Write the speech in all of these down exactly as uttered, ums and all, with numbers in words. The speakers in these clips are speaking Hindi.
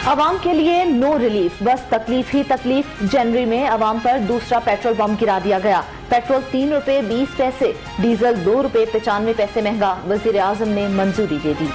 आवाम के लिए नो रिलीफ, बस तकलीफ ही तकलीफ। जनवरी में आवाम पर दूसरा पेट्रोल बम गिरा दिया गया। पेट्रोल तीन रुपए बीस पैसे, डीजल दो रुपए पचानवे पैसे महंगा। वजीर आजम ने मंजूरी दे दी।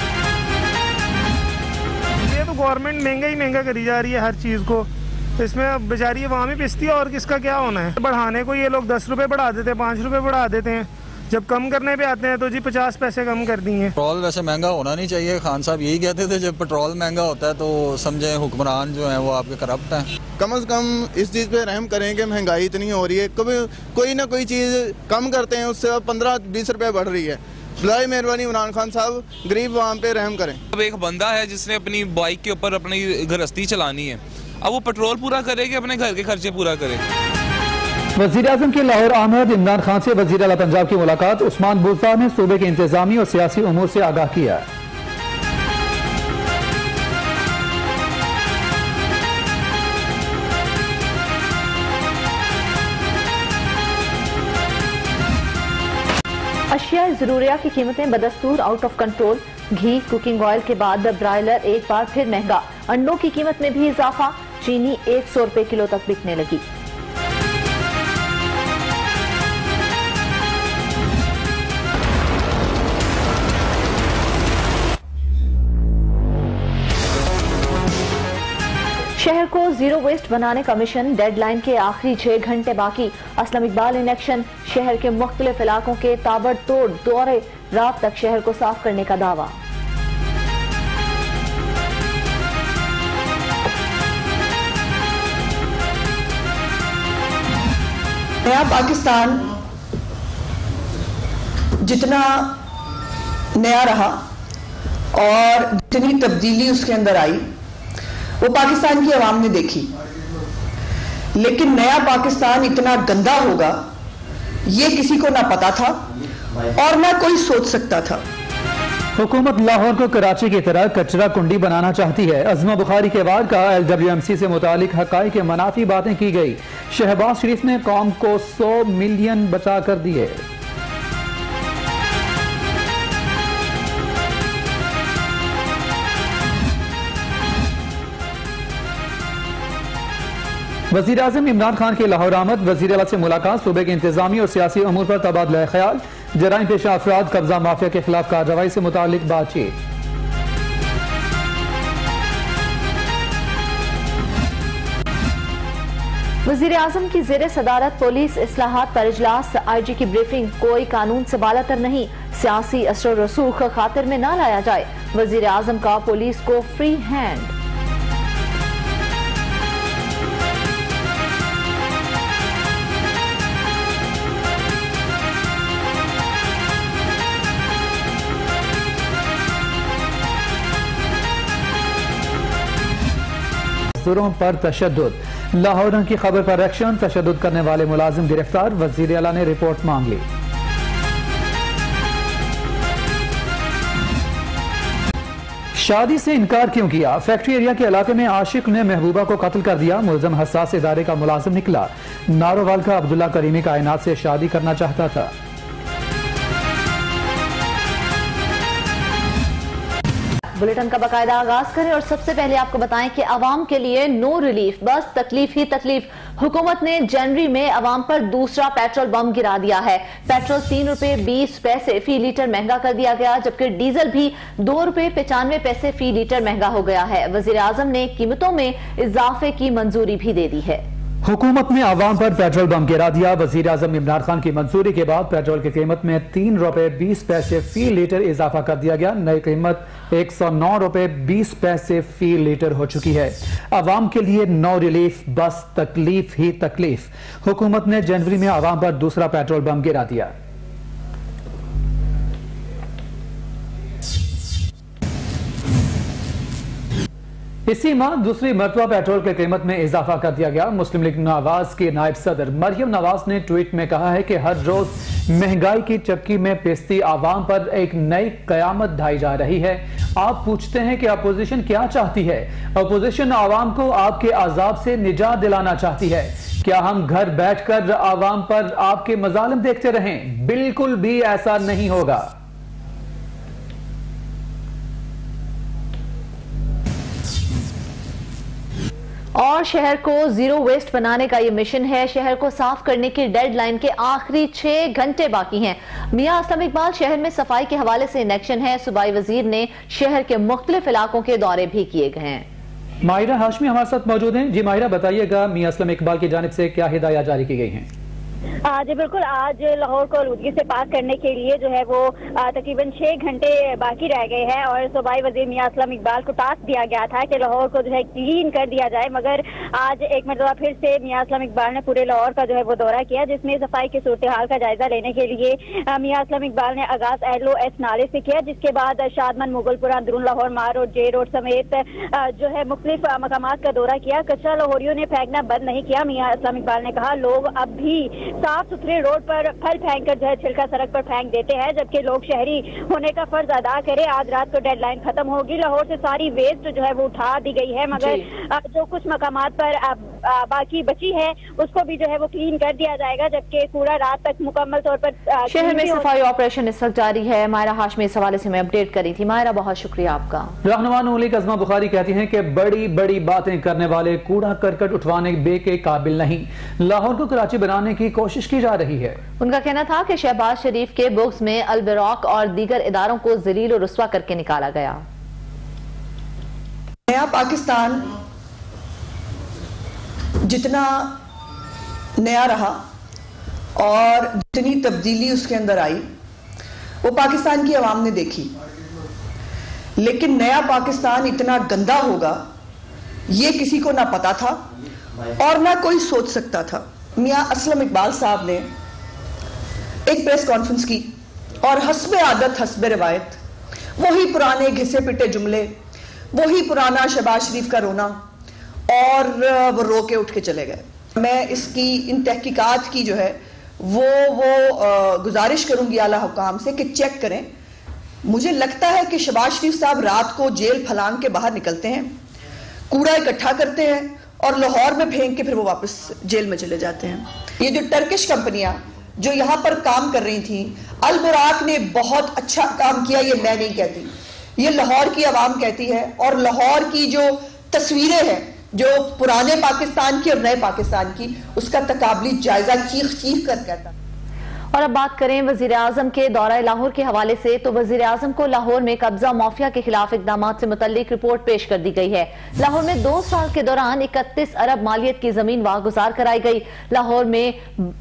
ये तो गवर्नमेंट महंगा ही महंगा करी जा रही है हर चीज को, इसमें अब बेचारी अवाम ही पिसती है और किसका क्या होना है। बढ़ाने को ये लोग दस रुपए बढ़ा देते हैं, पाँच रुपए बढ़ा देते हैं, जब कम करने पे आते हैं तो जी पचास पैसे कम कर दिए। पेट्रोल वैसे महंगा होना नहीं चाहिए, खान साहब यही कहते थे जब पेट्रोल महंगा होता है तो समझे हुक्मरान जो हैं वो आपके करप्ट हैं। कम से कम इस चीज़ पे रहम करें कि महंगाई इतनी हो रही है, कभी कोई ना कोई चीज़ कम करते हैं उससे पंद्रह बीस रुपये बढ़ रही है। बलाई मेहरबानी इमरान खान साहब गरीब आवाम पे रहम करें। अब एक बंदा है जिसने अपनी बाइक के ऊपर अपनी गृहस्थी चलानी है, अब वो पेट्रोल पूरा करे कि अपने घर के खर्चे पूरा करे। वज़ीर आज़म की लाहौर आमद। इमरान खान से वज़ीर आला पंजाब की मुलाकात। उस्मान बुज़दार ने सूबे के इंतजामी और सियासी उमूर से आगाह किया। अशिया ज़रूरिया की कीमतें बदस्तूर आउट ऑफ कंट्रोल। घी, कुकिंग ऑयल के बाद ब्रायलर एक बार फिर महंगा। अंडों की कीमत में भी इजाफा। चीनी एक सौ रुपए किलो तक बिकने लगी। शहर को जीरो वेस्ट बनाने का मिशन, डेडलाइन के आखिरी छह घंटे बाकी। Aslam Iqbal in action. शहर के मुख्तलिफ इलाकों के ताबड़तोड़ दौरे, रात तक शहर को साफ करने का दावा। नया पाकिस्तान जितना नया रहा और जितनी तब्दीली उसके अंदर आई वो पाकिस्तान की आवाम ने देखी, लेकिन नया पाकिस्तान इतना गंदा होगा ये किसी को ना पता था और ना कोई सोच सकता था। हुकूमत लाहौर को कराची की तरह कचरा कुंडी बनाना चाहती है। अज़मा बुखारी के वार का एल डब्ल्यू एम सी से मुतालिक हकाई के मनाफी बातें की गई। शहबाज शरीफ ने कौम को सौ मिलियन बचा कर दिए। वज़ीर आज़म इमरान खान की लाहौर आमद। वज़ीर आला से मुलाकात। सूबे के इंतजामी और सियासी अमूर पर तबादला ख्याल। जराइम पेशा अफराद, कब्जा माफिया के खिलाफ कार्रवाई से मुतालिक बातचीत। वज़ीर आज़म की ज़ेरे सदारत पुलिस इस्लाहात पर इजलास। आई जी की ब्रीफिंग। कोई कानून से बालातर नहीं, सियासी असर रसूख खातिर में न लाया जाए। वज़ीर आज़म का पुलिस को फ्री हैंड। मजदूरों पर तशद्दुद। लाहौर की खबर पर एक्शन। तशद्दुद करने वाले मुलाजिम गिरफ्तार। वज़ीर आला ने रिपोर्ट मांग ली। शादी से इनकार क्यों किया? फैक्ट्री एरिया के इलाके में आशिक ने महबूबा को कत्ल कर दिया। मुलजम हसास इदारे का मुलाजिम निकला। नारोवाल का अब्दुल्ला करीमी कायनात से शादी करना चाहता था। बुलेटिन का बाकायदा आगाज करें और सबसे पहले आपको बताएं कि आवाम के लिए नो रिलीफ, बस तकलीफ ही तकलीफ। हुकूमत ने जनवरी में आवाम पर दूसरा पेट्रोल बम गिरा दिया है। पेट्रोल तीन रुपए बीस पैसे फी लीटर महंगा कर दिया गया, जबकि डीजल भी दो रुपए पचानवे पैसे फी लीटर महंगा हो गया है। वजीर आजम ने कीमतों में इजाफे की मंजूरी भी दे दी है। हुकूमत ने आवाम पर पेट्रोल बम गिरा दिया। वजीर आजम इमरान खान की मंजूरी के बाद पेट्रोल की कीमत में तीन रुपए बीस पैसे फी लीटर इजाफा कर दिया गया। नई कीमत एक सौ नौ रुपए बीस पैसे फी लीटर हो चुकी है। आवाम के लिए नो रिलीफ, बस तकलीफ ही तकलीफ। हुकूमत ने जनवरी में आवाम पर दूसरा पेट्रोल बम गिरा दिया। इसी माह दूसरी मरतबा पेट्रोल की कीमत में इजाफा कर दिया गया। मुस्लिम लीग नवाज के नायब सदर मरियम नवाज ने ट्वीट में कहा है कि हर रोज महंगाई की चक्की में पिसती आवाम पर एक नई कयामत ढाई जा रही है। आप पूछते हैं कि अपोजिशन क्या चाहती है? अपोजिशन आवाम को आपके अजाब से निजात दिलाना चाहती है। क्या हम घर बैठकर आवाम पर आपके मजालिम देखते रहें? बिल्कुल भी ऐसा नहीं होगा। और शहर को जीरो वेस्ट बनाने का ये मिशन है। शहर को साफ करने की डेडलाइन के आखिरी छह घंटे बाकी हैं। मियां असलम इकबाल, शहर में सफाई के हवाले से इनेक्शन है। सूबाई वजीर ने शहर के मुख्तलिफ इलाकों के दौरे भी किए गए हैं। माहिरा हाशमी हमारे साथ मौजूद हैं। जी माहिरा, बताइएगा मियां असलम इकबाल की जानिब से क्या हिदायत जारी की गई हैं? जी बिल्कुल, आज लाहौर को आलूदगी से पाक करने के लिए जो है वो तकरीबन छह घंटे बाकी रह गए हैं और सूबाई वजीर मियां असलम इकबाल को टास्क दिया गया था कि लाहौर को जो है क्लीन कर दिया जाए, मगर आज एक मरतबा फिर से मियां असलम इकबाल ने पूरे लाहौर का जो है वो दौरा किया, जिसमें सफाई की सूरत हाल का जायजा लेने के लिए मियां असलम इकबाल ने आगाज एल ओ एस नाले से किया, जिसके बाद शादमन, मुगलपुरा, अंदरून लाहौर, मार रोड, जे रोड समेत जो है मुख्तलिफ मकामात का दौरा किया। कचरा लाहौरियों ने फेंकना बंद नहीं किया। मियां असलम इकबाल ने कहा लोग अब भी साफ सुथरे रोड पर फल फेंक कर जो है छिलका सड़क पर फेंक देते हैं, जबकि लोग शहरी होने का फर्ज अदा करें। आज रात को डेडलाइन खत्म होगी। लाहौर से सारी वेस्ट जो है वो उठा दी गई है, मगर जो कुछ मकामात पर आ, आ, बाकी बची है उसको भी जो है वो क्लीन कर दिया जाएगा, जबकि पूरा रात तक मुकम्मल तौर पर शहर में सफाई ऑपरेशन इस वक्त जारी है। मायरा हाशमी इस हवाले से मैं अपडेट करी थी। मायरा, बहुत शुक्रिया आपका। रहनुमा नून लीग अज़मा बुखारी कहती हैं कि बड़ी बड़ी बातें करने वाले कूड़ा करकट उठवाने बे के काबिल नहीं। लाहौर को कराची बनाने की कोशिश की जा रही है। उनका कहना था कि शहबाज शरीफ के बुक्स में अलबराक और दीगर इदारों को जलील और रुस्वा करके निकाला गया। नया पाकिस्तान जितना नया रहा और जितनी तब्दीली उसके अंदर आई वो पाकिस्तान की आवाम ने देखी, लेकिन नया पाकिस्तान इतना गंदा होगा ये किसी को ना पता था और ना कोई सोच सकता था। मियां असलम इकबाल साहब ने एक प्रेस कॉन्फ्रेंस की और हस्बे आदत हस्बे रिवायत वही पुराने घिसे पिटे जुमले, वही पुराना शहबाज शरीफ का रोना, और वो रो के उठ के चले गए। मैं इसकी इन तहकीकात की जो है वो वो गुजारिश करूंगी आला हुकाम से कि चेक करें। मुझे लगता है कि शहबाज शरीफ साहब रात को जेल फलांग के बाहर निकलते हैं, कूड़ा इकट्ठा करते हैं और लाहौर में फेंक के फिर वो वापस जेल में चले जाते हैं। ये जो टर्किश कंपनियां जो यहाँ पर काम कर रही थी, अलबुराक ने बहुत अच्छा काम किया, ये मैं नहीं कहती, ये लाहौर की आवाम कहती है। और लाहौर की जो तस्वीरें हैं जो पुराने पाकिस्तान की और नए पाकिस्तान की, उसका तकाबली जायजा चीख चीख कर कहता। और अब बात करें वजीर आजम के दौरा लाहौर के हवाले से, तो वजीर आजम को लाहौर में कब्जा माफिया के खिलाफ इकदाम से मुतल्लिक रिपोर्ट पेश कर दी गई है। लाहौर में दो साल के दौरान इकतीस अरब मालियत की जमीन वागुजार कराई गई। लाहौर में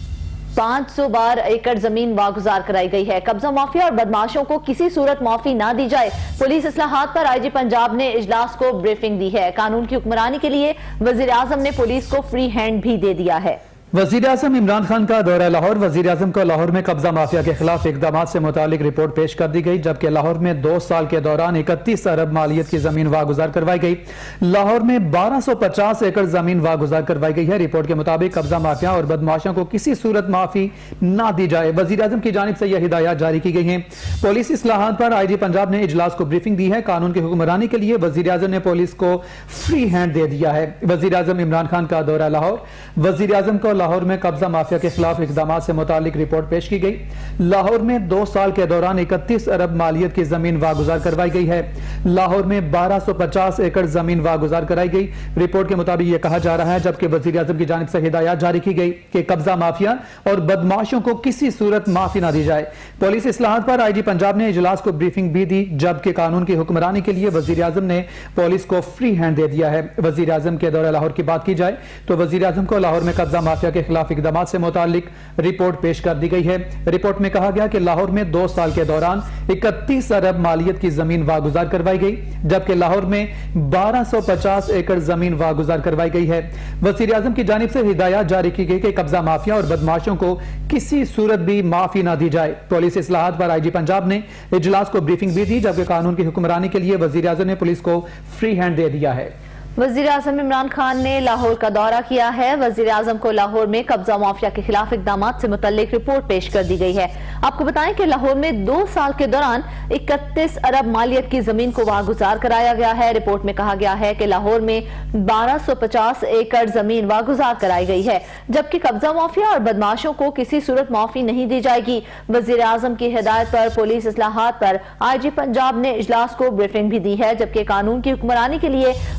पाँच सौ बार एकड़ जमीन वागुजार कराई गई है। कब्जा माफिया और बदमाशों को किसी सूरत माफी ना दी जाए। पुलिस इस्लाहात पर आईजी पंजाब ने इजलास को ब्रीफिंग दी है। कानून की हुक्मरानी के लिए वजीर आजम ने पुलिस को फ्री हैंड भी दे दिया है। वजीर आजम इमरान खान का दौरा लाहौर। वजीर आजम को लाहौर में कब्जा माफिया के खिलाफ इकदाम से मुतालिक रिपोर्ट पेश कर दी गई, जबकि लाहौर में दो साल के दौरान इकतीस अरब मालियत की जमीन वागुजार करवाई गई। लाहौर में बारह सौ पचास एकड़ जमीन वागुजार करवाई गई है। रिपोर्ट के मुताबिक कब्जा माफिया और बदमाशों को किसी सूरत माफी ना दी जाए। वजीर आजम की जानिब से यह हिदायत जारी की गई है। पुलिस इस्लाहात पर आई जी पंजाब ने इजलास को ब्रीफिंग दी है। कानून की हुक्मरानी के लिए वजीर आजम ने पुलिस को फ्री हैंड दे दिया है। वजीर आजम इमरान खान का दौरा लाहौर। वजीर आजम को लाहौर में कब्जा माफिया के खिलाफ इकदाम से मुतालिक रिपोर्ट पेश की गई। लाहौर में दो साल के दौरान इकतीस अरब मालियत की जमीन वागुजार करवाई गई है। लाहौर में बारह सौ पचास एकड़ जमीन वागुजार कराई गई। रिपोर्ट के मुताबिक यह कहा जा रहा है, जबकि वजीर आजम की जानिब से हिदायत जारी की गई कि कब्जा माफिया और बदमाशों को किसी सूरत माफी ना दी जाए। पुलिस इस्लाहात पर आई जी पंजाब ने इजलास को ब्रीफिंग भी दी, जबकि कानून की हुक्मरानी के लिए वजीर आजम ने पुलिस को फ्री हैंड दे दिया है। वजीर आजम के दौरे लाहौर की बात की जाए तो वजीर आजम को लाहौर में कब्जा माफिया के खिलाफ इकदाम से मुतालिक रिपोर्ट पेश कर दी गई है। रिपोर्ट में कहा गया कि लाहौर में दो साल के दौरान इकतीस अरब मालियत की जमीन वागुजार करवाई गई, जबकि लाहौर में बारह सौ पचास एकड़ जमीन वागुजार करवाई गई है। वजीर आजम की जानिब से हिदायत जारी की गई कि कब्जा माफिया और बदमाशों को किसी सूरत भी माफी ना दी जाए। पुलिस इस्लाहात पर आई जी पंजाब ने इजलास को ब्रीफिंग भी दी, जबकि कानून की हुक्मरानी के लिए वजीर आजम ने पुलिस को फ्री हैंड दे दिया है। वजीर आजम इमरान खान ने लाहौर का दौरा किया है। वजीर आजम को लाहौर में कब्जा माफिया के खिलाफ इकदाम से मुतल्लिक रिपोर्ट पेश कर दी गई है। आपको बताएं कि लाहौर में दो साल के दौरान इकतीस अरब मालियत की जमीन को वागुजार कराया गया है। रिपोर्ट में कहा गया है कि लाहौर में बारह सौ पचास एकड़ जमीन वागुजार कराई गई है, जबकि कब्जा माफिया और बदमाशों को किसी सूरत माफी नहीं दी जाएगी। वजीर आजम की हिदायत पर पुलिस इस्लाहात पर आई जी पंजाब ने इजलास को ब्रीफिंग भी दी है, जबकि कानून की हुक्मरानी के लिए वजीर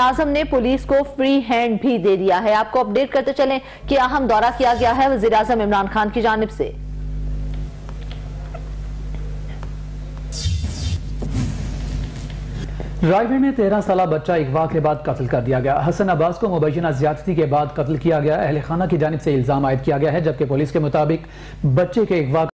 आजम ने पुलिस को फ्री हैंड भी दे दिया है। आपको अपडेट करते चलें कि अहम दौरा किया गया है वजीर आजम इमरान खान की जानिब से। रायगढ़ में तेरह साल बच्चा अगवा के बाद कत्ल कर दिया गया। हसन अब्बास को मुबैना ज्यादती के बाद कत्ल किया गया। अहल खाना की जानिब से इल्जाम आयद किया गया है, जबकि पुलिस के मुताबिक बच्चे के अगवा